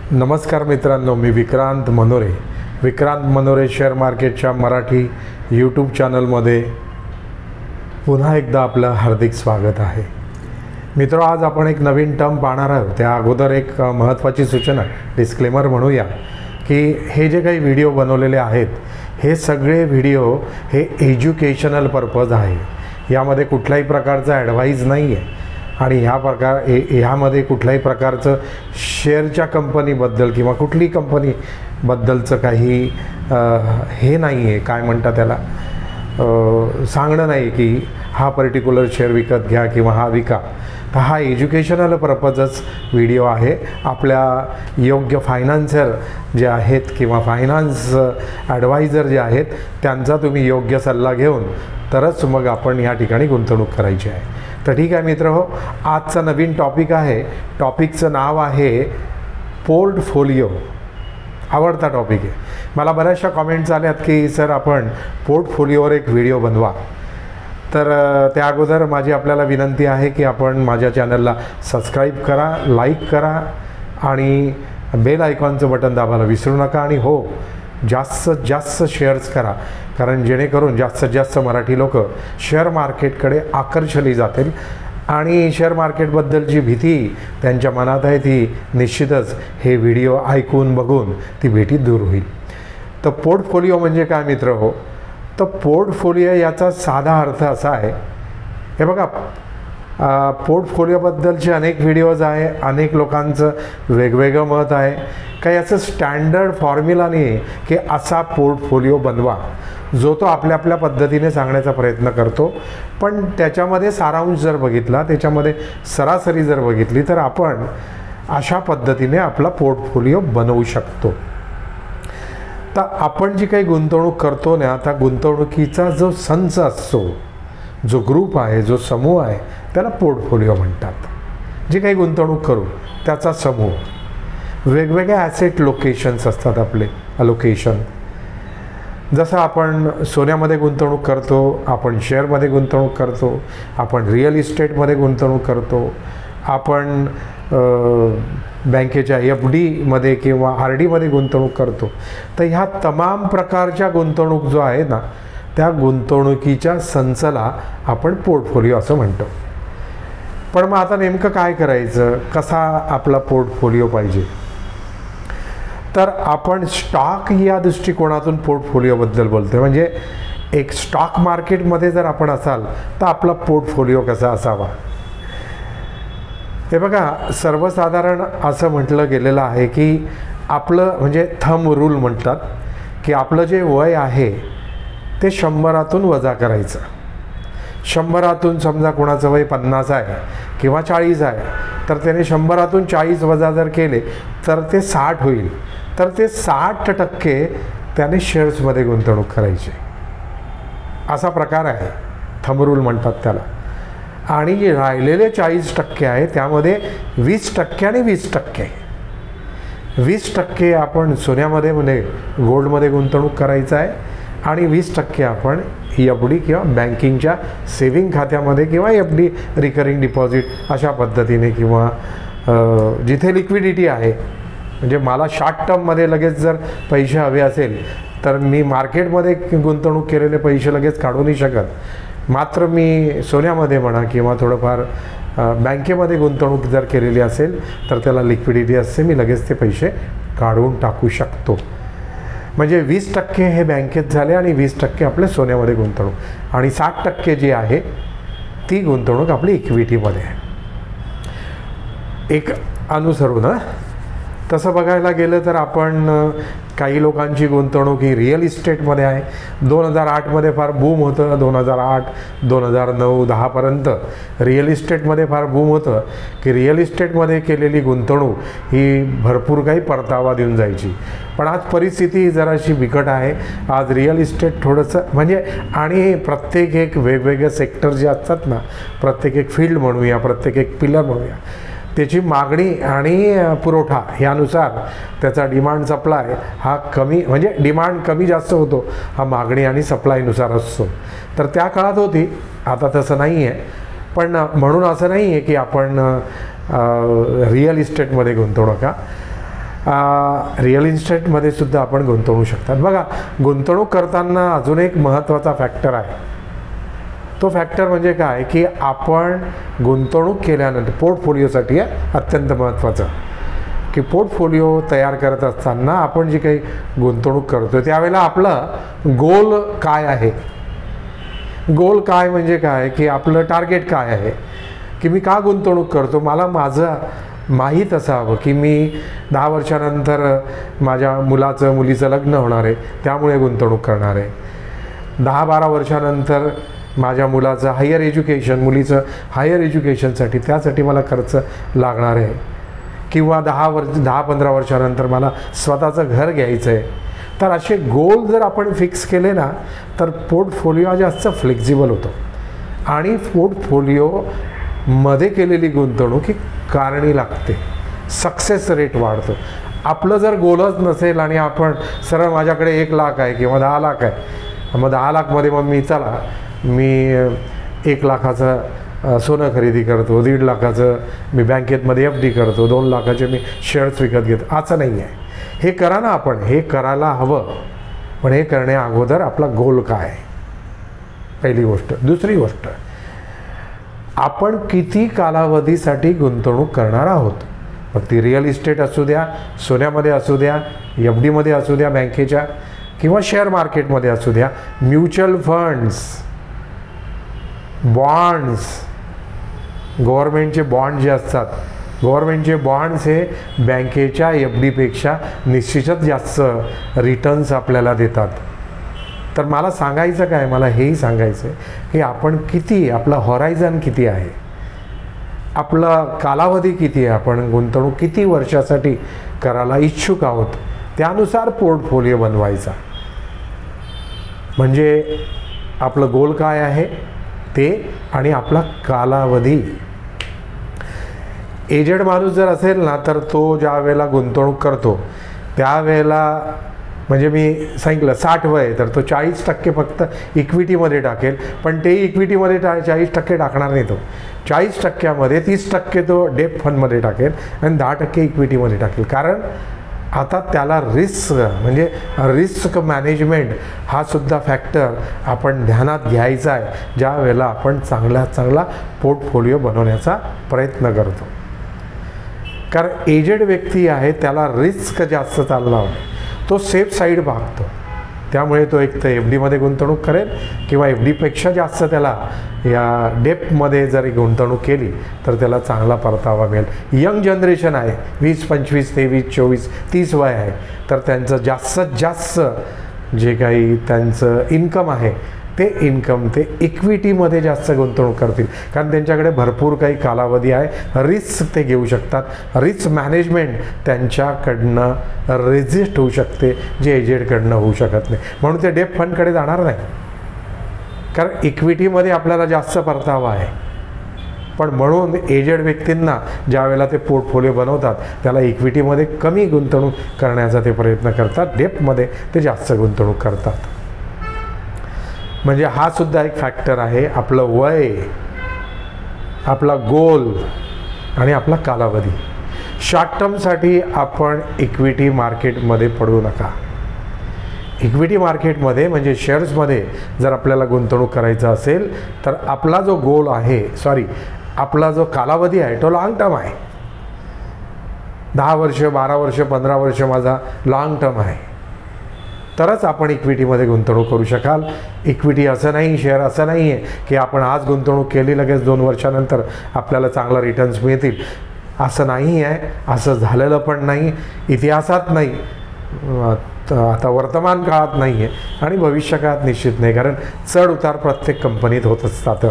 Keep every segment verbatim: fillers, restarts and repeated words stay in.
नमस्कार मित्रांनो, मी विक्रांत मनोरे विक्रांत मनोरे शेअर मार्केटच्या मराठी यूट्यूब चॅनलमध्ये पुन्हा एकदा आपलं हार्दिक स्वागत आहे. मित्रो, आज आपण एक नवीन टर्म पाहणार आहोत. त्या अगोदर एक महत्त्वाची सूचना, डिस्क्लेमर म्हणूया, की हे जे काही व्हिडिओ बनवलेले आहेत हे सगळे व्हिडिओ हे एज्युकेशनल पर्पज आहे. यामध्ये कुठल्याही प्रकारचा ॲडवाईज नाही आहे आणि ह्या प्रकार हे ह्यामध्ये कुठल्याही प्रकारचं शेअरच्या कंपनीबद्दल किंवा कुठली कंपनीबद्दलचं काही हे नाही आहे, काय म्हणतात त्याला, सांगणं नाही की हा पर्टिक्युलर शेअर विकत घ्या किंवा हा विका. तर हा एज्युकेशनल पर्पजच व्हिडिओ आहे. आपल्या योग्य फायनान्सर जे आहेत किंवा फायनान्स ॲडवायझर जे आहेत त्यांचा तुम्ही योग्य सल्ला घेऊन तरच मग आपण या ठिकाणी गुंतवणूक करायची आहे. तर ठीक आहे मित्र हो, आजचा नवीन टॉपिक आहे. टॉपिकचं नाव आहे पोर्टफोलिओ. आवडता टॉपिक आहे. मला बऱ्याचशा कॉमेंट्स आल्यात की सर आपण पोर्टफोलिओवर एक व्हिडिओ बनवा. तर त्या अगोदर माझी आपल्याला विनंती आहे की आपण माझ्या चॅनलला सबस्क्राईब करा, लाईक करा आणि बेल आयकॉनचं बटन दाबायला विसरू नका. आणि हो, जास्तीत जास्त शेअर्स करा, कारण जेणेकरून जास्तीत जास्त मराठी लोक शेअर मार्केटकडे आकर्षली जातील आणि शेअर मार्केटबद्दलची भीती त्यांच्या मनात आहे ती निश्चितच हे व्हिडिओ ऐकून बघून ती भीती दूर होईल. तर पोर्टफोलिओ म्हणजे काय मित्र हो? तर पोर्टफोलिओ याचा साधा अर्थ असा आहे, हे बघा, पोर्टफोलिओबद्दलचे अनेक व्हिडिओज आहे, अनेक लोकांचं वेगवेगळं मत आहे. काही असं स्टँडर्ड फॉर्म्युला नाही आहे की असा पोर्टफोलिओ बनवा, जो तो आपल्या आपल्या पद्धतीने सांगण्याचा प्रयत्न करतो. पण त्याच्यामध्ये सारांश जर बघितला, त्याच्यामध्ये सरासरी जर बघितली, तर आपण अशा पद्धतीने आपला पोर्टफोलिओ बनवू शकतो. तर आपण जी काही गुंतवणूक करतो ना, त्या गुंतवणुकीचा जो संच असतो, जो ग्रुप आहे, जो समूह आहे, त्याला पोर्टफोलिओ म्हणतात. जी काही गुंतवणूक करू त्याचा समूह. वेगवेगळे ॲसेट लोकेशन्स असतात आपले, अलोकेशन. जसं आपण सोन्यामध्ये गुंतवणूक करतो, आपण शेअरमध्ये गुंतवणूक करतो, आपण रिअल इस्टेटमध्ये गुंतवणूक करतो, आपण बँकेच्या एफ डीमध्ये किंवा आर डीमध्ये गुंतवणूक करतो. तर ह्या तमाम प्रकारच्या गुंतवणूक जो आहे ना, त्या गुंतवणुकीच्या संचाला आपण पोर्टफोलिओ असं म्हणतो. पण मग आता नेमकं काय करायचं, कसा आपला पोर्टफोलिओ पाहिजे? तर आपण स्टॉक या दृष्टिकोनातून पोर्टफोलिओबद्दल बोलतो. म्हणजे एक स्टॉक मार्केटमध्ये जर आपण असाल तर आपला पोर्टफोलिओ कसा असावा? हे बघा, सर्वसाधारण असं म्हटलं गेलेलं आहे की आपलं म्हणजे थंब रूल म्हणतात की आपलं जे वय आहे ते शंभरातून वजा करायचं. शंभरातून समजा कोणाचं वय पन्नास आहे किंवा चाळीस आहे, तर त्याने शंभरातून चाळीस वजा जर केले तर ते साठ होईल. तर ते साठ टक्के त्याने शेअर्समध्ये गुंतवणूक करायची. असा प्रकार आहे, थंब रूल म्हणतात त्याला. आणि जे राहिलेले चाळीस टक्के आहे त्यामध्ये वीस टक्के आणि वीस टक्के वीस टक्के आपण सोन्यामध्ये म्हणजे गोल्डमध्ये गुंतवणूक करायचं आहे आणि वीस टक्के आपण एफ डी किंवा बँकिंगच्या सेविंग खात्यामध्ये किंवा एफ डी रिकरिंग डिपॉझिट अशा पद्धतीने किंवा जिथे लिक्विडिटी आहे. म्हणजे मला शॉर्ट टर्ममध्ये लगेच जर पैसे हवे असेल तर मी मार्केटमध्ये गुंतवणूक केलेले पैसे लगेच काढू नाही शकत. मात्र मी सोन्यामध्ये म्हणा किंवा थोडंफार बँकेमध्ये गुंतवणूक जर केलेली असेल तर त्याला लिक्विडिटी असते, मी लगेच ते पैसे काढून टाकू शकतो. म्हणजे वीस टक्के हे बँकेत झाले आणि वीस टक्के आपल्या सोन्यामध्ये गुंतवणूक आणि साठ टक्के जी आहे ती गुंतवणूक आपली इक्विटीमध्ये आहे. एक अनुसरून ना, तसं बघायला गेलं तर आपण काही लोकांची गुंतवणूक ही रिअल इस्टेटमध्ये आहे. दोन हजार आठमध्ये फार बूम होतं. दोन हजार आठ दोन हजार नऊ दहापर्यंत रिअल इस्टेटमध्ये फार बूम होतं की रिअल इस्टेटमध्ये केलेली गुंतवणूक ही भरपूर काही परतावा देऊन जायची. पण आज परिस्थिती जराशी बिकट आहे. आज रिअल इस्टेट थोडंसं म्हणजे, आणि प्रत्येक एक वेगवेगळे सेक्टर जे असतात ना, प्रत्येक एक फील्ड म्हणूया, प्रत्येक एक पिलर म्हणूया, त्याची मागणी आणि पुरवठा यानुसार त्याचा डिमांड सप्लाय हा कमी, म्हणजे डिमांड कमी जास्त होतो हा मागणी आणि सप्लायनुसार असतो. तर त्या काळात होती, आता तसं नाही आहे. पण म्हणून असं नाही आहे की आपण रिअल इस्टेटमध्ये गुंतवणूक का रिअल इस्टेटमध्ये सुद्धा आपण गुंतवणू शकतात. बघा, गुंतवणूक करताना अजून एक महत्त्वाचा फॅक्टर आहे. तो फॅक्टर म्हणजे काय की आपण गुंतवणूक केल्यानंतर पोर्टफोलिओसाठी आहे अत्यंत महत्त्वाचं की पोर्टफोलिओ तयार करत असताना आपण जी काही गुंतवणूक करतो त्यावेळेला आपलं गोल काय आहे. गोल काय म्हणजे काय की आपलं टार्गेट काय आहे की मी का गुंतवणूक करतो. मला माझं माहीत असावं की मी दहा वर्षानंतर माझ्या मुलाचं मुलीचं लग्न होणार आहे त्यामुळे गुंतवणूक करणार आहे. दहा बारा वर्षानंतर माझ्या मुलाचं हायर एज्युकेशन मुलीचं हायर एज्युकेशनसाठी त्यासाठी मला खर्च लागणार आहे. किंवा दहा वर्ष दहा पंधरा वर्षानंतर मला स्वतःचं घर घ्यायचं आहे. तर असे गोल जर आपण फिक्स केले ना तर पोर्टफोलिओ जास्त फ्लेक्झिबल होतो आणि पोर्टफोलिओमध्ये केलेली गुंतवणूक ही कारणी लागते, सक्सेस रेट वाढतो. आपलं जर गोलच नसेल आणि आपण सरळ माझ्याकडे एक लाख आहे किंवा दहा लाख आहे मग दहा लाखमध्ये मग मी चला मी एक लाखाचं सोनं खरेदी करतो, दीड लाखाचं मी बँकेतमध्ये एफ डी करतो, दोन लाखाचे मी शेअर्स विकत घेतो, असं नाही आहे. हे करा ना, आपण हे करायला हवं, पण हे करण्या अगोदर आपला गोल काय, पहिली गोष्ट. दुसरी गोष्ट, आपण किती कालावधीसाठी गुंतवणूक करणार आहोत. मग ती रिअल इस्टेट असू द्या, सोन्यामध्ये असू द्या, एफ डीमध्ये असू द्या बँकेच्या, किंवा शेअर मार्केटमध्ये असू द्या, म्युच्युअल फंड्स, बॉन्ड्स, गव्हर्मेंटचे बॉन्ड जे असतात, गव्हर्मेंटचे बॉन्ड्स हे बँकेच्या एफ डीपेक्षा निश्चितच जास्त रिटर्न्स आपल्याला देतात. तर मला सांगायचं काय, मला हेही सांगायचं आहे की आपण किती, आपला हॉरायझन किती आहे, आपला कालावधी किती आहे, आपण गुंतवणूक किती वर्षासाठी करायला इच्छुक आहोत, त्यानुसार पोर्टफोलिओ बनवायचा. म्हणजे आपलं गोल काय आहे ते आणि आपला कालावधी. एजेड माणूस जर असेल ना तर तो ज्या वेळेला गुंतवणूक करतो त्यावेळेला, म्हणजे मी सांगितलं साठ वय तर तो चाळीस टक्के फक्त इक्विटीमध्ये टाकेल, पण ते इक्विटीमध्ये टा चाळीस टक्के टाकणार नाही. तो चाळीस टक्क्यामध्ये तीस टक्के तो डेप फंडमध्ये टाकेल आणि दहा टक्के इक्विटीमध्ये टाकेल. कारण आता त्याला रिस्क, म्हणजे रिस्क मॅनेजमेंट हा सुद्धा फॅक्टर आपण ध्यानात घ्यायचा आहे ज्या वेळेला आपण चांगला चांगला पोर्टफोलिओ बनवण्याचा प्रयत्न करतो. कारण एजेड व्यक्ती आहे त्याला रिस्क जास्त चालला, तो सेफ साईड भागतो, त्यामुळे तो एक तर एफ डीमध्ये गुंतवणूक करेल किंवा एफ डीपेक्षा जास्त त्याला या डेपमध्ये जरी गुंतवणूक केली तर त्याला चांगला परतावा मिळेल. यंग जनरेशन आहे, वीस पंचवीस तेवीस चोवीस तीस वय आहे, तर त्यांचं जास्तीत जास्त जे काही त्यांचं इन्कम आहे ते इन्कम ते इक्विटीमध्ये जास्त गुंतवणूक करतील. कारण त्यांच्याकडे भरपूर काही कालावधी आहे, रिस्क ते घेऊ शकतात. रिस्क मॅनेजमेंट त्यांच्याकडनं रेजिस्ट होऊ शकते जे एजेडकडनं होऊ शकत नाही. म्हणून ते डेप फंडकडे जाणार नाही, कारण इक्विटीमध्ये आपल्याला जास्त परतावा आहे. पण म्हणून एजेड व्यक्तींना ज्या वेळेला ते पोर्टफोलिओ बनवतात त्याला इक्विटीमध्ये कमी गुंतवणूक करण्याचा ते प्रयत्न करतात, डेपमध्ये ते जास्त गुंतवणूक करतात. म्हणजे हा सुद्धा एक फॅक्टर आहे. आपलं वय, आपला गोल आणि आपला कालावधी. शॉर्ट टर्मसाठी आपण इक्विटी मार्केटमध्ये पडू नका. इक्विटी मार्केटमध्ये म्हणजे शेअर्समध्ये जर आपल्याला गुंतवणूक करायचं असेल तर आपला जो गोल आहे, सॉरी आपला जो कालावधी आहे तो लॉंग टर्म आहे. दहा वर्ष, बारा वर्ष, पंधरा वर्ष माझा लॉंग टर्म आहे, तरच आपण इक्विटीमध्ये गुंतवणूक करू शकाल. इक्विटी असं नाही, शेअर असं नाही आहे की आपण आज गुंतवणूक केली लगेच दोन वर्षानंतर आपल्याला चांगला रिटर्न्स मिळतील, असं नाही आहे. असं झालेलं पण नाही, इतिहासात नाही, आता वर्तमान काळात नाही आहे आणि भविष्य काळात निश्चित नाही, कारण चढ उतार प्रत्येक कंपनीत होत असतात.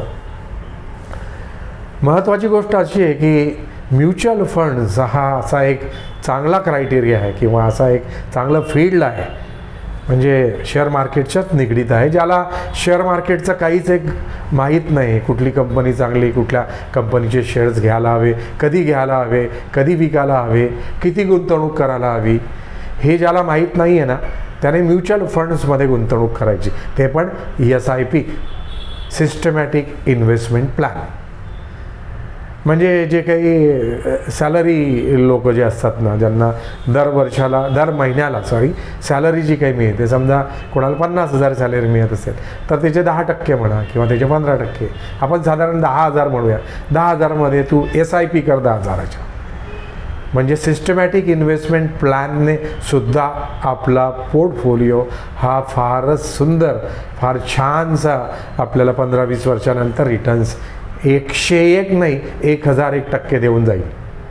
महत्त्वाची गोष्ट अशी आहे की म्युच्युअल फंड्स हा असा एक चांगला क्रायटेरिया आहे किंवा असा एक चांगलं फील्ड आहे, म्हणजे शेअर मार्केटच्याच निगडीत आहे. ज्याला शेअर मार्केटचं काहीच एक माहीत नाही, कुठली कंपनी चांगली, कुठल्या कंपनीचे शेअर्स घ्यायला हवे, कधी घ्यायला हवे, कधी विकायला हवे, किती गुंतवणूक करायला हवी, हे ज्याला माहीत नाही आहे ना त्याने म्युच्युअल फंड्समध्ये गुंतवणूक करायची, ते पण S I P, systematic investment plan. म्हणजे जे काही सॅलरी लोक जे असतात ना, ज्यांना दर वर्षाला दर महिन्याला सॉरी सॅलरी जी काही मिळते, समजा कोणाला पन्नास हजार सॅलरी मिळत असेल तर त्याचे दहा टक्के म्हणा किंवा त्याचे पंधरा टक्के, आपण साधारण दहा हजार म्हणूया, दहा हजारमध्ये तू एस आय पी कर दहा हजाराच्या, म्हणजे सिस्टमॅटिक इन्व्हेस्टमेंट प्लॅनने सुद्धा आपला पोर्टफोलिओ हा फारच सुंदर, फार छानसा आपल्याला पंधरा वीस वर्षानंतर रिटर्न्स एकशे एक नाही एक हजार एक टक्के देऊन जाईल.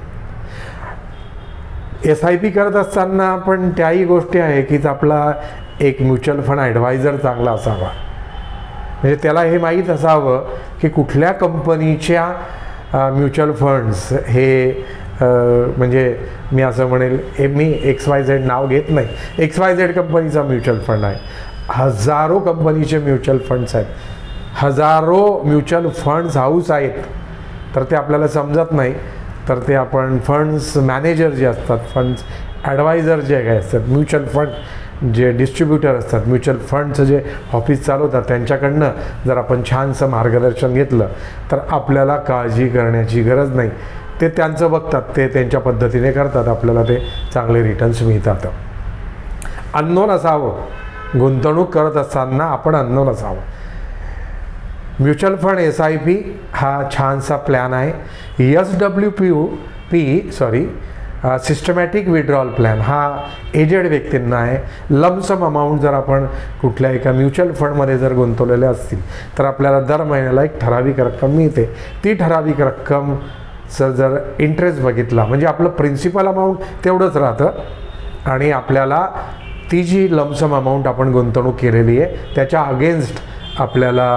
एस आय पी करत असताना पण त्याही गोष्टी आहे की आपला एक म्युच्युअल फंड ॲडवायझर चांगला असावा, म्हणजे त्याला हे माहीत असावं की कुठल्या कंपनीच्या म्युच्युअल फंड्स हे म्हणजे मी असं म्हणेल हे मी एक्स वाय झेड नाव घेत नाही, एक्स वाय झेड कंपनीचा म्युच्युअल फंड आहे, हजारो कंपनीचे म्युच्युअल फंड्स आहेत, हजारो म्युच्युअल फंड्स हाऊस आहेत, तर ते आपल्याला समजत नाही. तर ते आपण फंड्स मॅनेजर जे असतात, फंड्स ॲडवायझर जे काही असतात, म्युच्युअल फंड जे डिस्ट्रीब्युटर असतात, म्युच्युअल फंडचं जे ऑफिस चालवतात त्यांच्याकडनं जर आपण छानसं मार्गदर्शन घेतलं तर आपल्याला काळजी करण्याची गरज नाही. ते त्यांचं बघतात, ते त्यांच्या पद्धतीने करतात, आपल्याला ते चांगले रिटर्न्स मिळतात. अननोन असावं, गुंतवणूक करत असताना आपण अननोन असावं. Mutual fund S I P हा छानसा प्लॅन आहे. S W P U P sorry systematic withdrawal plan हा एजेड व्यक्तींना आहे. लमसम अमाऊंट जर आपण कुठल्या एका म्युच्युअल फंडमध्ये जर गुंतवलेले असतील तर आपल्याला दर महिन्याला एक ठराविक रक्कम मिळते. ती ठराविक रक्कम सर जर इंटरेस्ट बघितला म्हणजे आपलं प्रिन्सिपल अमाऊंट तेवढंच राहतं आणि आपल्याला ती जी लमसम अमाऊंट आपण गुंतवणूक केलेली आहे त्याच्या अगेन्स्ट आपल्याला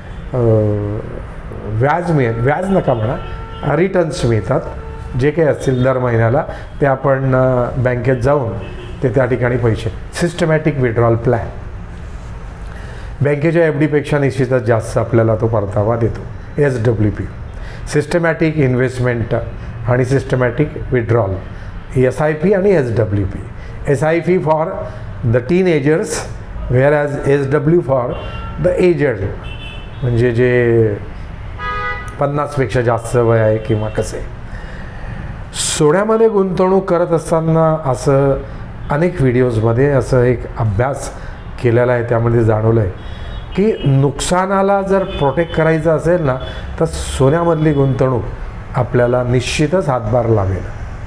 व्याज मिळेल, व्याज नका म्हणा, रिटर्न्स मिळतात जे काही असतील दर महिन्याला, ते आपण बँकेत जाऊन ते त्या ठिकाणी पैसे. सिस्टमॅटिक विड्रॉल प्लॅन बँकेच्या एफ डीपेक्षा निश्चितच जास्त आपल्याला तो परतावा देतो. S W P systematic investment आणि systematic withdrawal, S I P आणि S W P. S I P for the teenagers whereas S W for the aged, म्हणजे जे पन्नासपेक्षा जास्त वय आहे किंवा कसे. सोन्यामध्ये गुंतवणूक करत असताना असं अनेक व्हिडिओजमध्ये असं एक अभ्यास केलेला आहे, त्यामध्ये जाणवलं आहे की नुकसानाला जर प्रोटेक्ट करायचं असेल ना तर सोन्यामधली गुंतवणूक आपल्याला निश्चितच हातभार लावेल.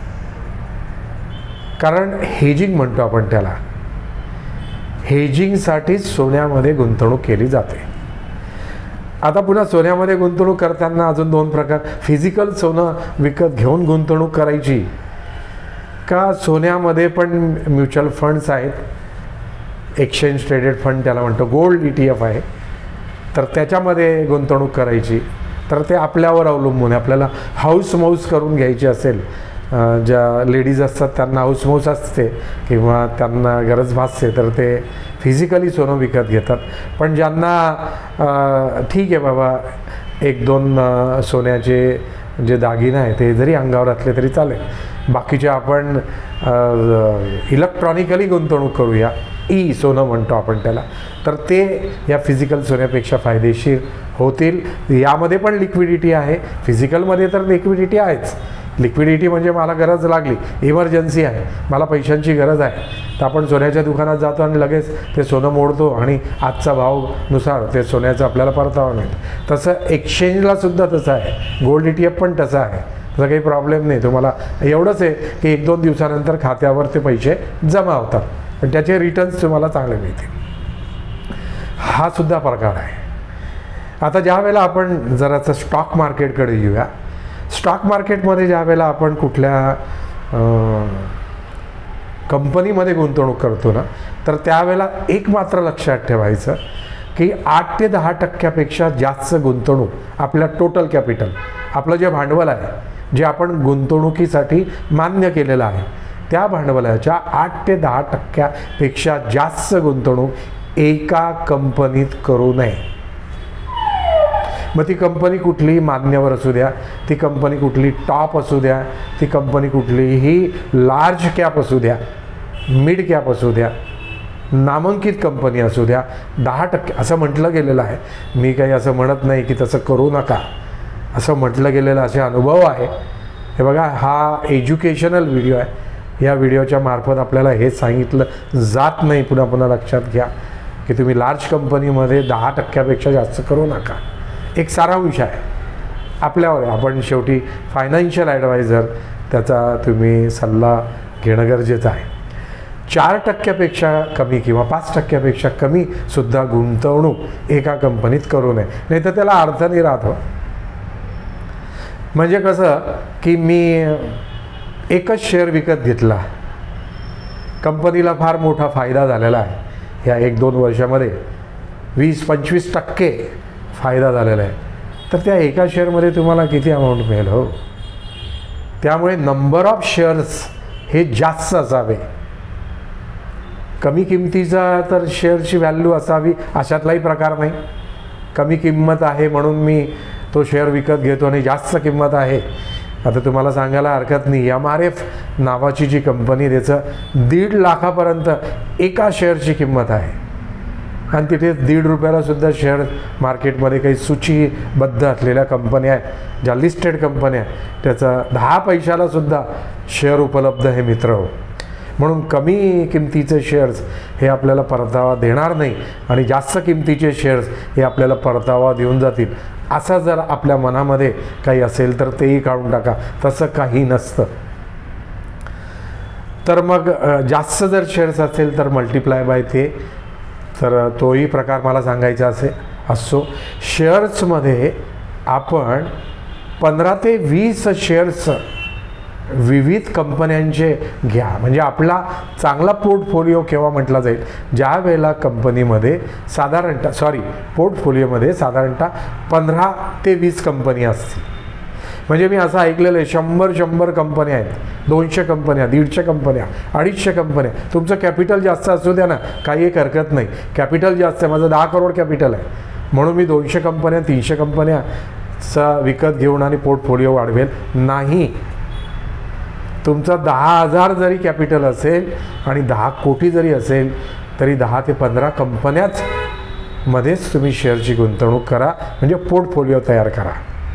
कारण हेजिंग म्हणतो आपण त्याला, हेजिंगसाठीच सोन्यामध्ये गुंतवणूक केली जाते. आता पुन्हा सोन्यामध्ये गुंतवणूक करताना अजून दोन प्रकार, फिजिकल सोनं विकत घेऊन गुंतवणूक करायची का सोन्यामध्ये पण म्युच्युअल फंड्स आहेत, एक्सचेंज ट्रेडेड फंड त्याला म्हणतो, गोल्ड ई टी एफ आहे, तर त्याच्यामध्ये गुंतवणूक करायची. तर ते आपल्यावर अवलंबून आहे. आपल्याला हाऊस मौस करून घ्यायची असेल, ज्या लेडीज असतात त्यांना हाऊस मौस असते किंवा त्यांना गरज भासते तर ते फिजिकली सोनं विकत घेतात. पण ज्यांना ठीक आहे बाबा एक दोन सोन्याचे जे दागिने आहे ते जरी अंगावर असले तरी चालेल, बाकीचे आपण इलेक्ट्रॉनिकली गुंतवणूक करूया, ई सोनं म्हणतो आपण त्याला, तर ते या फिजिकल सोन्यापेक्षा फायदेशीर होतील. यामध्ये पण लिक्विडिटी आहे, फिजिकलमध्ये तर लिक्विडिटी आहेच. लिक्विडिटी म्हणजे मला गरज लागली, इमर्जन्सी आहे, मला पैशांची गरज आहे, तर आपण सोन्याच्या दुकानात जातो आणि लगेच ते सोनं मोडतो आणि आजचा भावनुसार ते सोन्याचं आपल्याला परतावा मिळतो. तसं एक्सचेंजलासुद्धा तसं आहे, गोल्ड ई टी एफ पण तसं आहे, तसं काही प्रॉब्लेम नाही. तुम्हाला एवढंच आहे की एक दोन दिवसानंतर खात्यावर ते पैसे जमा होतात पण त्याचे रिटर्न्स तुम्हाला चांगले मिळतील. हा सुद्धा प्रकार आहे. आता ज्या वेळेला आपण जराचं स्टॉक मार्केटकडे येऊया. स्टॉक मार्केटमध्ये ज्या वेळेला आपण कुठल्या कंपनीमध्ये गुंतवणूक करतो ना तर त्यावेळेला एक मात्र लक्षात ठेवायचं की आठ ते दहा टक्क्यापेक्षा जास्त गुंतवणूक आपल्या टोटल कॅपिटल, आपलं जे भांडवल आहे, जे आपण गुंतवणुकीसाठी मान्य केलेलं आहे, त्या भांडवलाच्या आठ ते दहा टक्क्यापेक्षा जास्त गुंतवणूक एका कंपनीत करू नये. मग ती कंपनी कुठलीही मान्यवर असू द्या, ती कंपनी कुठली टॉप असू द्या, ती कंपनी कुठलीही लार्ज कॅप असू द्या, मिड कॅप असू द्या, नामांकित कंपनी असू द्या, दहा टक्के असं म्हटलं गेलेलं आहे. मी काही असं म्हणत नाही की तसं करू नका, असं म्हटलं गेलेलं असे अनुभव आहे. हे बघा, हा एज्युकेशनल व्हिडिओ आहे. या व्हिडिओच्या मार्फत आपल्याला हे सांगितलं जात नाही, पुन्हा पुन्हा लक्षात घ्या की तुम्ही लार्ज कंपनीमध्ये दहा टक्क्यापेक्षा जास्त करू नका. एक सारांश आहे, आपल्यावर आहे. आपण शेवटी फायनान्शियल ॲडवायझर, त्याचा तुम्ही सल्ला घेणं गरजेचं आहे. चार टक्क्यापेक्षा कमी किंवा पाच टक्क्यापेक्षा कमी सुद्धा गुंतवणूक एका कंपनीत करू नये, नाही तर त्याला अर्थ नाही राहतो. म्हणजे कसं की मी एकच शेअर विकत घेतला, कंपनीला फार मोठा फायदा झालेला आहे. ह्या एक दोन वर्षामध्ये वीस पंचवीस टक्के फायदा झालेला आहे. तर त्या एका शेअरमध्ये तुम्हाला किती अमाऊंट मिळेल हो. त्यामुळे नंबर ऑफ शेअर्स हे जास्त असावे. कमी किमतीचा तर शेअरची व्हॅल्यू असावी अशातलाही प्रकार नाही. कमी किंमत आहे म्हणून मी तो शेअर विकत घेतो आणि जास्त किंमत आहे. आता तुम्हाला सांगायला हरकत नाही, एम आर एफ नावाची जी कंपनी, त्याचं दीड लाखापर्यंत एका शेअरची किंमत आहे. आणि तिथे दीड रुपयालासुद्धा शेअर मार्केटमध्ये काही सूचीबद्ध असलेल्या कंपन्या आहेत, ज्या लिस्टेड कंपन्या आहेत, त्याचा दहा पैशालासुद्धा शेअर उपलब्ध आहे मित्र हो. म्हणून कमी किमतीचे शेअर्स हे आपल्याला परतावा देणार नाही आणि जास्त किमतीचे शेअर्स हे आपल्याला परतावा देऊन जातील, असं जर आपल्या मनामध्ये काही असेल तर तेही काढून टाका. तसं काही नसतं. तर मग जास्त जर शेअर्स असेल तर मल्टिप्लाय बाय ते, तर तोही प्रकार मला सांगायचा असे असो. शेअर्समध्ये आपण पंधरा ते वीस शेअर्स विविध कंपन्यांचे घ्या. म्हणजे आपला चांगला पोर्टफोलिओ केव्हा म्हटला जाईल, ज्या वेळेला कंपनीमध्ये साधारणतः सॉरी पोर्टफोलिओमध्ये साधारणतः पंधरा ते वीस कंपनी असतील. म्हणजे मी असं ऐकलेलं आहे, शंभर शंभर कंपन्या आहेत, दोनशे कंपन्या, दीडशे कंपन्या, अडीचशे कंपन्या. तुमचं कॅपिटल जास्त असू द्या ना, काही एक हरकत नाही. कॅपिटल जास्त आहे, माझं दहा करोड कॅपिटल आहे, म्हणून मी दोनशे कंपन्या तीनशे कंपन्याचा विकत घेऊन आणि पोर्टफोलिओ वाढवेल नाही. तुमचा दहा हजार जरी कॅपिटल असेल आणि दहा कोटी जरी असेल तरी दहा ते पंधरा कंपन्याच मध्येच तुम्ही शेअरची गुंतवणूक करा, म्हणजे पोर्टफोलिओ तयार करा.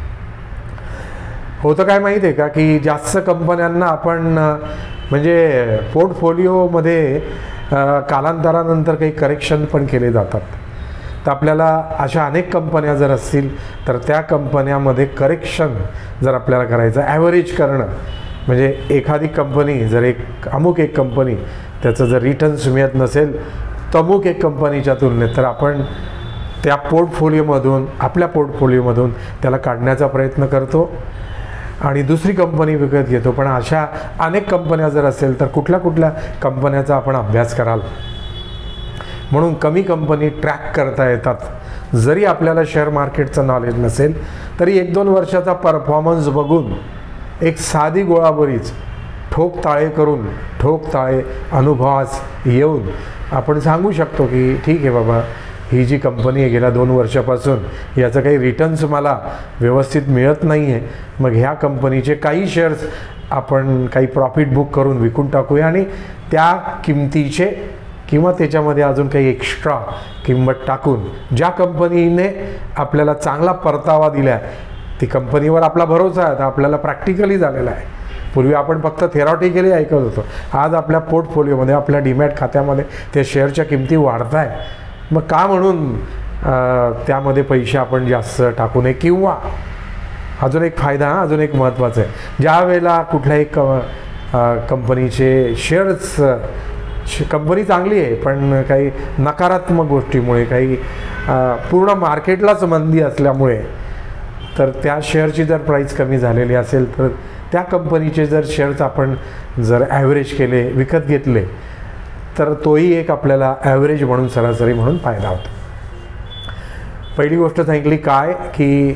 होतं काय माहीत आहे का की जास्त कंपन्यांना आपण म्हणजे पोर्टफोलिओमध्ये कालांतरानंतर काही करेक्शन पण केले जातात. तर आपल्याला अशा अनेक कंपन्या जर असतील तर त्या कंपन्यामध्ये करेक्शन जर आपल्याला करायचं, ॲव्हरेज करणं, म्हणजे एखादी कंपनी जर एक अमुक एक कंपनी त्याचं जर रिटर्न्स मिळत नसेल तमुक एक कंपनीच्या तुलनेत, तर आपण त्या पोर्टफोलिओमधून आपल्या पोर्टफोलिओमधून त्याला काढण्याचा प्रयत्न करतो आणि दुसरी कंपनी विकत घेतो. पण अशा अनेक कंपन्या जर असेल तर कुठल्या कुठल्या कंपन्याचा आपण अभ्यास कराल. म्हणून कमी कंपनी ट्रॅक करता येतात. जरी आपल्याला शेअर मार्केटचं नॉलेज नसेल तरी एक दोन वर्षाचा परफॉर्मन्स बघून एक साधी गोळाबरीच ठोक ताळे करून ठोक ताळे अनुभवास येऊन आपण सांगू शकतो की ठीक आहे बाबा, ही जी कंपनी आहे गेल्या दोन वर्षापासून याचं काही रिटर्न्स मला व्यवस्थित मिळत नाही आहे, मग ह्या कंपनीचे काही शेअर्स आपण काही प्रॉफिट बुक करून विकून टाकूया आणि त्या किमतीचे किंवा त्याच्यामध्ये अजून काही एक्स्ट्रा किंमत टाकून ज्या कंपनीने आपल्याला चांगला परतावा दिला आहे ती कंपनीवर आपला भरोसा आहे. आता आपल्याला प्रॅक्टिकली झालेला आहे. पूर्वी आपण फक्त थेरॉटिकली ऐकत होतो. आज आपल्या पोर्टफोलिओमध्ये आपल्या डीमॅट खात्यामध्ये त्या शेअरच्या किमती वाढत आहे. मग का म्हणून त्यामध्ये पैसे आपण जास्त टाकू नये. किंवा अजून एक फायदा, हा अजून एक महत्त्वाचा आहे, ज्या वेळेला कुठल्याही क कंपनीचे शेअर्स, कंपनी चांगली आहे पण काही नकारात्मक गोष्टीमुळे, काही पूर्ण मार्केटलाच मंदी असल्यामुळे, तर त्या शेअरची जर प्राईस कमी झालेली असेल तर त्या कंपनीचे जर शेअर्स आपण जर ॲव्हरेज केले, विकत घेतले, तर तोही एक आपल्याला ॲव्हरेज म्हणून, सरासरी म्हणून फायदा होतो. पहिली गोष्ट सांगितली काय की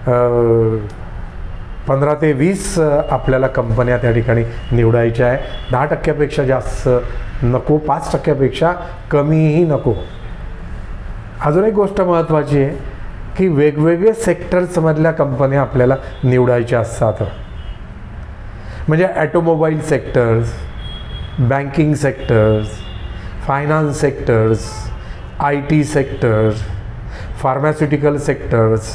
पंधरा ते वीस आपल्याला कंपन्या त्या ठिकाणी निवडायच्या आहे. दहा टक्क्यापेक्षा जास्त नको, पाच टक्क्यापेक्षा कमीही नको. अजून एक गोष्ट महत्त्वाची आहे की वेगवेगळे सेक्टर्समधल्या कंपन्या आपल्याला निवडायच्या असतात. म्हणजे automobile sectors, banking sectors, finance sectors, I T sectors, pharmaceutical sectors,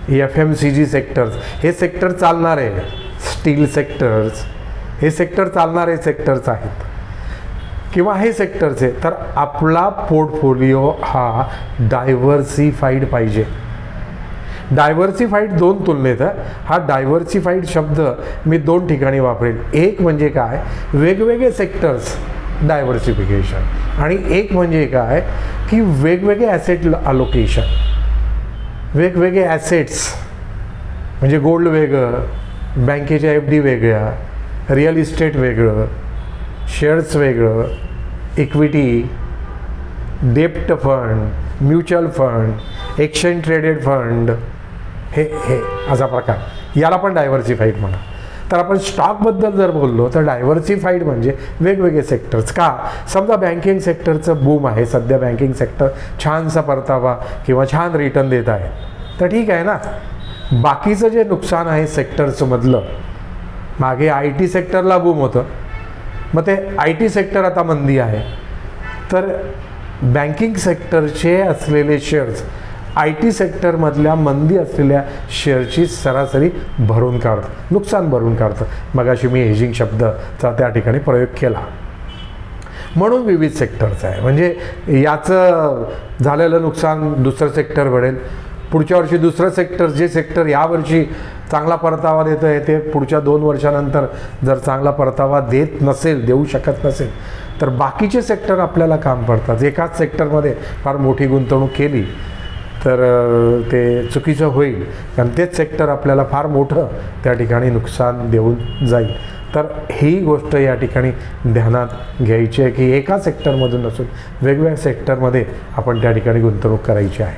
F M C G sectors, हे सेक्टर चालणारे, स्टील सेक्टर्स, हे सेक्टर चालणारे सेक्टर्स आहेत किंवा हे सेक्टर्स आहे, तर आपला पोर्टफोलिओ हा डायव्हर्सिफाईड पाहिजे. डायव्हर्सिफाईड दोन तुलनेत आहे. हा डायव्हर्सिफाईड शब्द मी दोन ठिकाणी वापरेल. एक म्हणजे काय, वेगवेगळे सेक्टर्स डायव्हर्सिफिकेशन, आणि एक म्हणजे काय की वेगवेगळे ॲसेट अलोकेशन, वेगवेगळे ॲसेट्स म्हणजे गोल्ड वेगळं, बँकेच्या एफ डी वेगळ्या, रिअल इस्टेट वेगळं, शेअर्स वेगळं, इक्विटी, डेप्ट fund, mutual fund, exchange traded fund, हे हे असा प्रकार, याला पण डायव्हर्सिफाईड म्हणा. तर आपण स्टॉकबद्दल जर बोललो तर डायव्हर्सिफाईड म्हणजे वेगवेगळे सेक्टर्स. का, समजा बँकिंग सेक्टरचं बूम आहे सध्या, बँकिंग सेक्टर छानसा परतावा किंवा छान रिटर्न देत आहे, तर ठीक आहे ना. बाकीचं जे नुकसान आहे सेक्टर्समधलं, मागे आय टी सेक्टरला बूम होतं, मग ते आय टी सेक्टर आता मंदी आहे, तर बँकिंग सेक्टरचे असलेले शेअर्स आय टी सेक्टरमधल्या मंदी असलेल्या शेअरची सरासरी भरून काढतं, नुकसान भरून काढतं. मगाशी मी हेजिंग शब्दाचा त्या ठिकाणी प्रयोग केला. म्हणून विविध सेक्टर्स आहे, म्हणजे याचं झालेलं नुकसान दुसरं सेक्टर भरेल, पुढच्या वर्षी दुसरं सेक्टर, जे सेक्टर यावर्षी चांगला परतावा देतं आहे ते पुढच्या दोन वर्षानंतर जर चांगला परतावा देत नसेल, देऊ शकत नसेल, तर बाकीचे सेक्टर आपल्याला काम पडतात. एकाच सेक्टरमध्ये फार मोठी गुंतवणूक केली तर ते चुकीचं होईल, कारण तेच सेक्टर आपल्याला फार मोठं त्या ठिकाणी नुकसान देऊन जाईल. तर ही गोष्ट या ठिकाणी ध्यानात घ्यायची आहे की एका सेक्टरमधून नसून वेगवेगळ्या सेक्टरमध्ये आपण त्या ठिकाणी गुंतवणूक करायची आहे.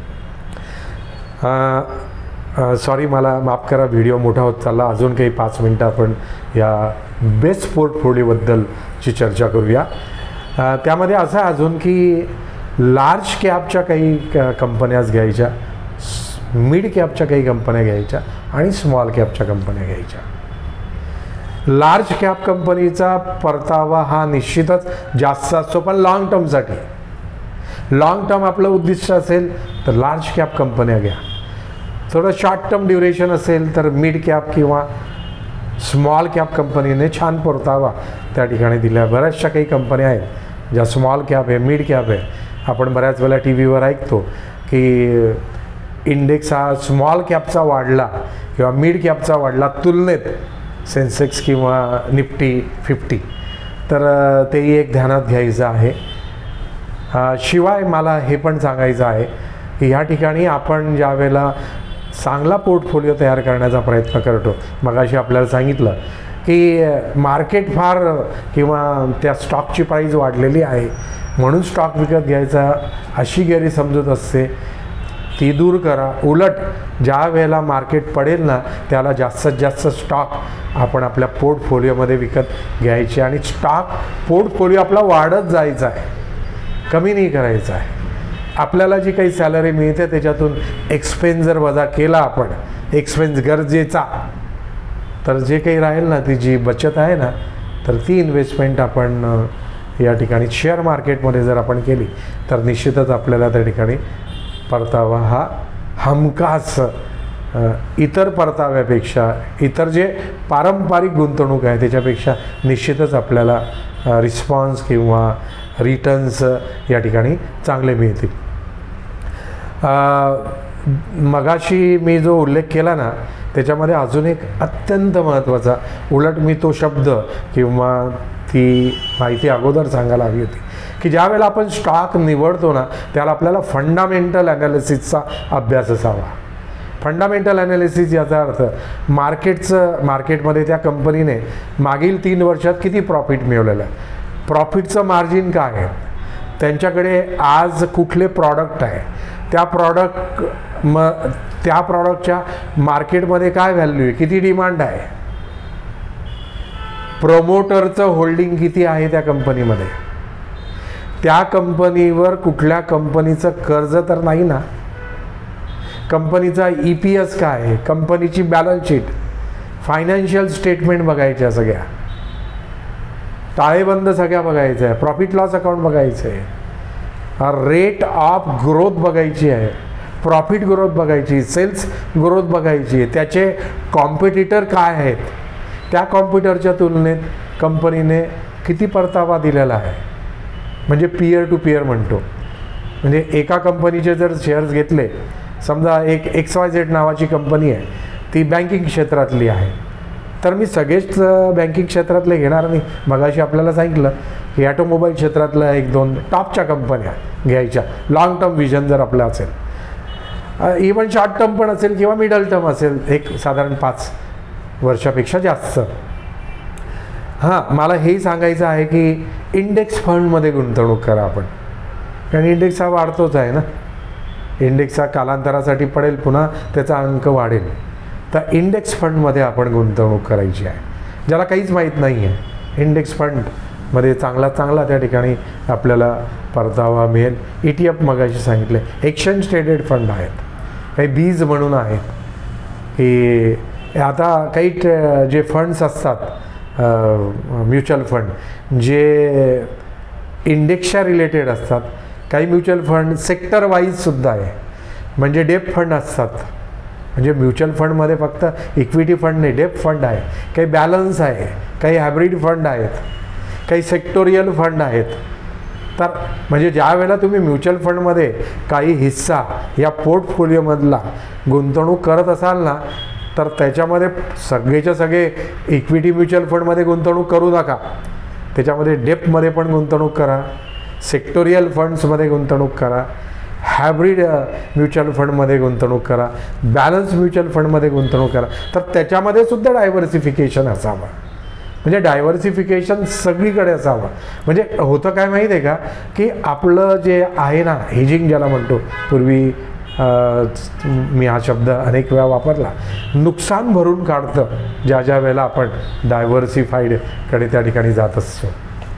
सॉरी, मला माफ करा, व्हिडिओ मोठा होत चालला. अजून काही पाच मिनटं आपण या बेस्ट पोर्टफोलिओबद्दलची चर्चा करूया. त्यामध्ये असं अजून की लार्ज कॅपच्या काही कंपन्याच घ्यायच्या, मिड कॅपच्या काही कंपन्या घ्यायच्या आणि स्मॉल कॅपच्या कंपन्या घ्यायच्या. लार्ज कॅप कंपनीचा परतावा हा निश्चितच जास्त असतो, पण लाँग टर्मसाठी. लाँग टर्म आपलं उद्दिष्ट असेल तर लार्ज कॅप कंपन्या घ्या. थोडं शॉर्ट टर्म ड्युरेशन असेल तर मिड कॅप किंवा स्मॉल कॅप कंपनीने छान परतावा त्या ठिकाणी दिला. बऱ्याचशा काही कंपन्या आहेत ज्या स्मॉल कॅप आहे, मिड कॅप आहे. आपण बऱ्याच वेळेला टी व्हीवर ऐकतो की इंडेक्स हा स्मॉल कॅपचा वाढला किंवा मिड कॅपचा वाढला तुलनेत सेन्सेक्स किंवा निफ्टी फिफ्टी, तर तेही एक ध्यानात घ्यायचं आहे. शिवाय मला हे पण सांगायचं आहे की ह्या ठिकाणी आपण ज्या वेळेला चांगला पोर्टफोलिओ तयार करण्याचा प्रयत्न करतो, मगाशी आपल्याला सांगितलं की मार्केट फार किंवा त्या स्टॉकची प्राईज वाढलेली आहे म्हणून स्टॉक विकत घ्यायचा, अशी गैरसमजूत असते, ती दूर करा. उलट ज्या वेळेला मार्केट पडेल ना त्याला जास्तीत जास्त स्टॉक आपण आपल्या पोर्टफोलिओमध्ये विकत घ्यायचे आणि स्टॉक पोर्टफोलिओ आपला वाढत जायचा आहे, कमी नाही करायचा आहे. आपल्याला जी काही सॅलरी मिळते त्याच्यातून एक्सपेन्स जर वजा केला आपण, एक्सपेन्स गरजेचा, तर जे काही राहील ना ती जी बचत आहे ना, तर ती इन्व्हेस्टमेंट आपण या ठिकाणी शेअर मार्केटमध्ये जर आपण केली तर निश्चितच आपल्याला त्या ठिकाणी परतावा हा हमखास इतर परताव्यापेक्षा, इतर जे पारंपरिक गुंतवणूक आहे त्याच्यापेक्षा निश्चितच आपल्याला रिस्पॉन्स किंवा रिटर्न्स या ठिकाणी चांगले मिळतील. मगाशी मी जो उल्लेख केला ना त्याच्यामध्ये अजून एक अत्यंत महत्त्वाचा, उलट मी तो शब्द किंवा ती माहिती अगोदर सांगायला हवी होती की ज्या वेळेला आपण स्टॉक निवडतो ना त्याला आपल्याला फंडामेंटल ॲनालिसिसचा अभ्यास असावा. फंडामेंटल ॲनालिसिस याचा अर्थ मार्केटचं, मार्केटमध्ये त्या कंपनीने मागील तीन वर्षात किती प्रॉफिट मिळवलेलं आहे, प्रॉफिटचं मार्जिन काय आहे, त्यांच्याकडे आज कुठले प्रॉडक्ट आहे, त्या प्रॉडक्ट म त्या प्रॉडक्टच्या मार्केटमध्ये काय व्हॅल्यू आहे, किती डिमांड आहे, प्रमोटरचं होल्डिंग किती आहे त्या कंपनीमध्ये, त्या कंपनीवर कुठल्या कंपनीचं कर्ज तर नाही ना, कंपनीचा ई पी एस काय आहे, कंपनीची बॅलन्स शीट, फायनान्शियल स्टेटमेंट बघायच्या, सगळ्या ताळेबंद सगळ्या बघायचं आहे, प्रॉफिट लॉस अकाउंट बघायचं आहे, रेट ऑफ ग्रोथ बघायची आहे, प्रॉफिट ग्रोथ बघायची, सेल्स ग्रोथ बघायची, त्याचे कॉम्पिटिटर काय आहेत, त्या कॉम्प्युटरच्या तुलनेत कंपनीने किती परतावा दिलेला आहे, म्हणजे पियर टू पियर म्हणतो. म्हणजे एका कंपनीचे जर शेअर्स घेतले, समजा एक एक्स वाय झेड नावाची कंपनी आहे, ती बँकिंग क्षेत्रातली आहे, तर मी सगळेच बँकिंग क्षेत्रातले घेणार नाही. मगाशी आपल्याला सांगितलं की ॲटोमोबाईल क्षेत्रातलं एक दोन टॉपच्या कंपन्या घ्यायच्या, लाँग टर्म विजन जर आपलं असेल, इवन शॉर्ट टर्म पण असेल किंवा मिडल टर्म असेल, एक साधारण पाच वर्षापेक्षा जास्त. हां, मला हेही सांगायचं आहे की इंडेक्स फंडमध्ये गुंतवणूक करा आपण, कारण इंडेक्स हा वाढतोच आहे ना. इंडेक्स हा कालांतरासाठी पडेल, पुन्हा त्याचा अंक वाढेल. तर इंडेक्स फंडमध्ये आपण गुंतवणूक करायची आहे. ज्याला काहीच माहीत नाही आहे, इंडेक्स फंडमध्ये चांगला चांगला त्या ठिकाणी आपल्याला परतावा मिळेल. ई टी एफ मगाशी सांगितले, एक्सचेंज ट्रेडेड फंड आहेत, काही बीज म्हणून आहेत की आता काही जे फंड्स असतात म्युच्युअल फंड जे इंडेक्सच्या रिलेटेड असतात, काही म्युच्युअल फंड सेक्टर वाईजसुद्धा आहे, म्हणजे डेप फंड असतात. म्हणजे म्युच्युअल फंडमध्ये फक्त इक्विटी फंड नाही, डेप फंड आहे, काही बॅलन्स आहे, काही हायब्रिड फंड आहेत, काही सेक्टोरियल फंड आहेत. तर म्हणजे ज्या वेळेला तुम्ही म्युच्युअल फंडमध्ये काही हिस्सा या पोर्टफोलिओमधला गुंतवणूक करत असाल ना, तर त्याच्यामध्ये सगळेच्या सगळे इक्विटी म्युच्युअल फंडमध्ये गुंतवणूक करू नका. त्याच्यामध्ये डेपमध्ये पण गुंतवणूक करा, सेक्टोरियल फंड्समध्ये गुंतवणूक करा, हायब्रिड म्युच्युअल फंडमध्ये गुंतवणूक करा, बॅलन्स म्युच्युअल फंडमध्ये गुंतवणूक करा. तर त्याच्यामध्ये सुद्धा डायव्हर्सिफिकेशन असावं, म्हणजे डायव्हर्सिफिकेशन सगळीकडे असावं. म्हणजे होतं काय माहीत आहे का, की आपलं जे आहे ना हेजिंग ज्याला म्हणतो, पूर्वी मी हा शब्द अनेक वेळा वापरला, नुकसान भरून काढतं ज्या ज्या वेळेला आपण डायव्हर्सिफाईडकडे त्या ठिकाणी जात असतो.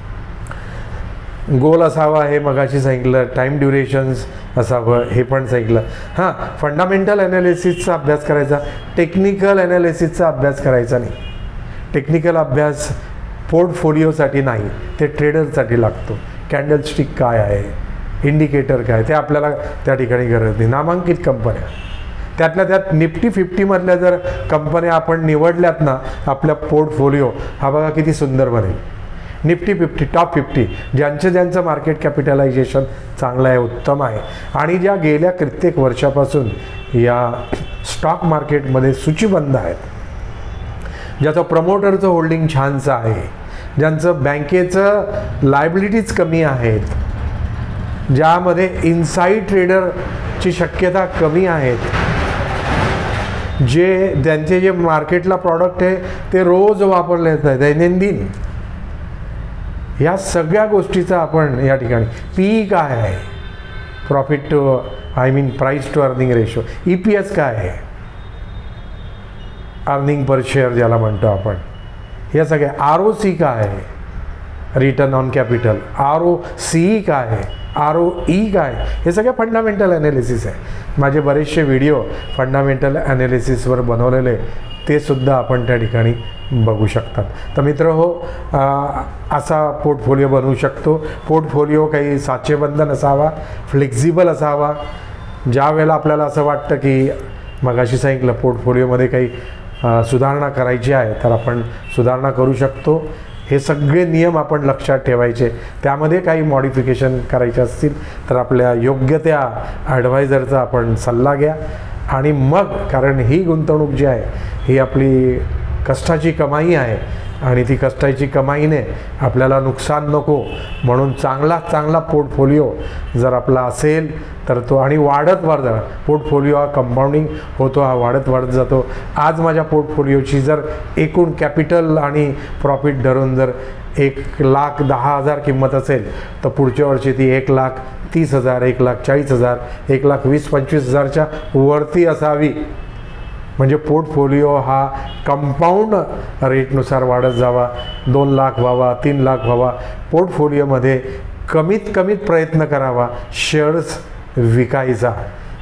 गोल असावा हे मगाशी सांगितलं, टाईम ड्युरेशन्स असावं हे पण सांगितलं. हां, फंडामेंटल ॲनालिसिसचा अभ्यास करायचा, टेक्निकल ॲनालिसिसचा अभ्यास करायचा नाही. टेक्निकल अभ्यास पोर्टफोलिओसाठी नाही, ते ट्रेडरसाठी लागतो. कॅन्डलस्टिक काय आहे, इंडिकेटर काय, ते आपल्याला त्या ठिकाणी गरज नाही. नामांकित कंपन्या, त्यातल्या त्यात निफ्टी फिफ्टीमधल्या जर कंपन्या आपण निवडल्यात ना आपल्या पोर्टफोलिओ, हा बघा किती सुंदर बनेल. निफ्टी फिफ्टी, टॉप फिफ्टी, ज्यांचं ज्यांचं मार्केट कॅपिटलायझेशन चांगलं आहे, उत्तम आहे, आणि ज्या गेल्या कित्येक वर्षापासून या स्टॉक मार्केटमध्ये सूचीबद्ध आहेत, ज्याचं प्रमोटरचं होल्डिंग छानचं आहे, ज्यांचं बँकेचं लायबिलिटीज कमी आहेत, ज्यामध्ये इनसाईड ट्रेडरची शक्यता कमी आहेत, जे त्यांचे जे मार्केटला प्रॉडक्ट आहे ते रोज वापरले जात आहे दैनंदिन, या सगळ्या गोष्टीचा आपण या ठिकाणी पी काय आहे, profit to I mean price to earning ratio, E P S काय आहे, अर्निंग पर शेअर ज्याला म्हणतो आपण, या सगळ्या, आर ओ सी काय आहे, return on capital, R O C काय आहे, आर ओ ई काय, हे सगळे फंडामेंटल ॲनालिसिस आहे. माझे बरेचसे व्हिडिओ फंडामेंटल ॲनालिसिसवर बनवलेले, ते सुद्धा आपण त्या ठिकाणी बघू शकतात. तर मित्र हो, असा पोर्टफोलिओ बनवू शकतो. पोर्टफोलिओ काही साचेबंद नसावा, फ्लेक्झिबल असावा. ज्या वेळेला आपल्याला असं वाटतं की मगाशी सांगितलं पोर्टफोलिओमध्ये काही सुधारणा करायची आहे, तर आपण सुधारणा करू शकतो. हे सगळे नियम आपण लक्षात ठेवायचे. त्यामध्ये काही मॉडिफिकेशन करायचे असतील तर आपल्या योग्य त्या ॲडवायझरचा आपण सल्ला घ्या. आणि मग, कारण ही गुंतवणूक जी आहे ही आपली कष्टाची कमाई आहे, आणि ती कष्टाची कमाईने आपल्याला नुकसान नको म्हणून चांगला चांगला पोर्टफोलिओ जर आपला असेल तर तो, आणि वाढत वाढत पोर्टफोलिओ हा कंपाऊंडिंग होतो, हा वाढत वाढत जातो. आज माझ्या पोर्टफोलिओची जर एकूण कॅपिटल आणि प्रॉफिट धरून जर एक लाख दहा हजार किंमत असेल, तर पुढच्या वर्षी ती एक लाख तीस हजार, एक लाख चाळीस हजार, एक लाख वीस पंचवीस हजारच्या वरती असावी. म्हणजे पोर्टफोलिओ हा कंपाऊंड रेटनुसार वाढत जावा, दोन लाख व्हावा, तीन लाख व्हावा. पोर्टफोलिओमध्ये कमीत कमीत प्रयत्न करावा शेअर्स विकायचा.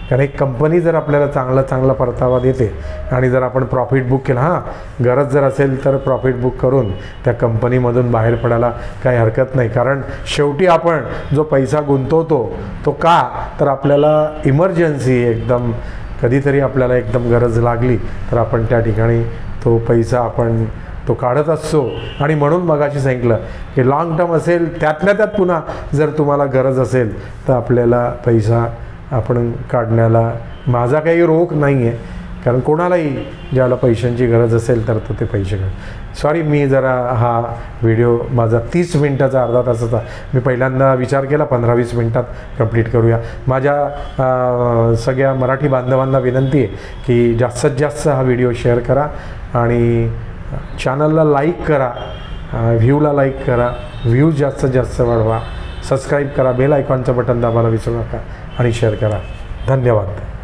कारण एक कंपनी जर आपल्याला चांगला चांगला परतावा देते आणि जर आपण प्रॉफिट बुक केलं, हां गरज जर असेल तर प्रॉफिट बुक करून त्या कंपनीमधून बाहेर पडायला काही हरकत नाही. कारण शेवटी आपण जो पैसा गुंतवतो तो का, तर आपल्याला इमर्जन्सी एकदम कधीतरी आपल्याला एकदम गरज लागली तर आपण त्या ठिकाणी तो पैसा आपण तो काढत असतो. आणि म्हणून मगाशी सांगितलं की लाँग टर्म असेल, त्यातल्या त्यात पुन्हा जर तुम्हाला गरज असेल तर आपल्याला पैसा आपण काढण्याला माझा काही रोख नाही आहे. कारण कोणालाही ज्याला पैशांची गरज असेल तर तो ते पैसे काढ. सॉरी, मी जरा हा व्हिडिओ माझा तीस मिनटाचा अर्धा तासाचा मी पहिल्यांदा विचार केला पंधरा वीस मिनटात कंप्लीट करूया. माझ्या सगळ्या मराठी बांधवांना विनंती आहे की जास्तीत जास्त हा व्हिडिओ शेअर करा आणि चॅनलला लाईक करा, व्ह्यूला लाईक करा, व्ह्यूज जास्तीत जास्त वाढवा, सबस्क्राईब करा, बेल आयकॉनचं बटन दाबायला विसरू नका आणि शेअर करा. धन्यवाद.